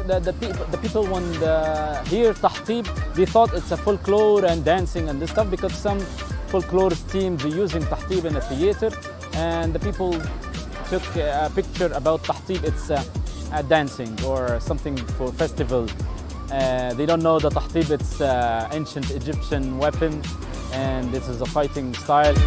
the people when hear Tahtib, they thought it's a folklore and dancing and this stuff, because some folklore teams are using Tahtib in a theater, and the people took a picture about Tahtib. It's a dancing or something for festival. They don't know that Tahtib, it's ancient Egyptian weapon, and this is a fighting style.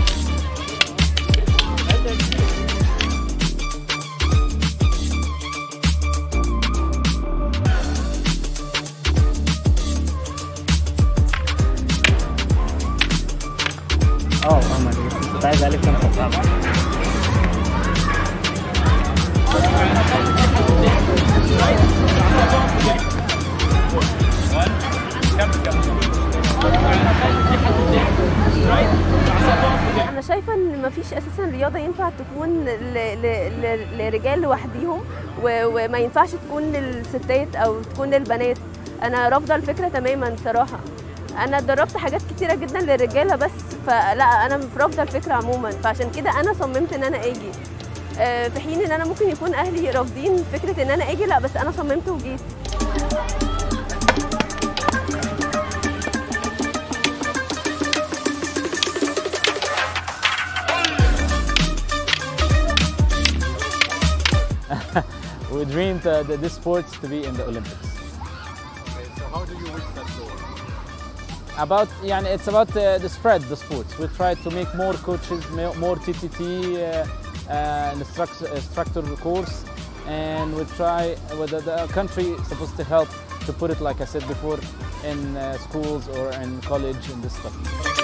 Oh my God, كنت عايز عليك كام صفحة. أنا شايفة إن مفيش أساساً رياضة ينفع تكون لرجال لوحديهم وما ينفعش تكون للستات أو تكون للبنات. أنا رافضة الفكرة تماماً صراحة. أنا دربت حاجات كتيرة جداً للرجالة بس، فلا أنا رافضة الفكرة عموماً، فعشان كده أنا صممت إن أنا آجي. في حين إن أنا ممكن يكون أهلي رافضين فكرة إن أنا آجي، لا بس أنا صممت وجيت. We dreamed this sport to be in the Olympics. Okay, so how do you reach that goal? It's about the spread the sports. We try to make more coaches, more TTT instructor course, and we try with the country is supposed to help to put it, like I said before, in schools or in college and this stuff.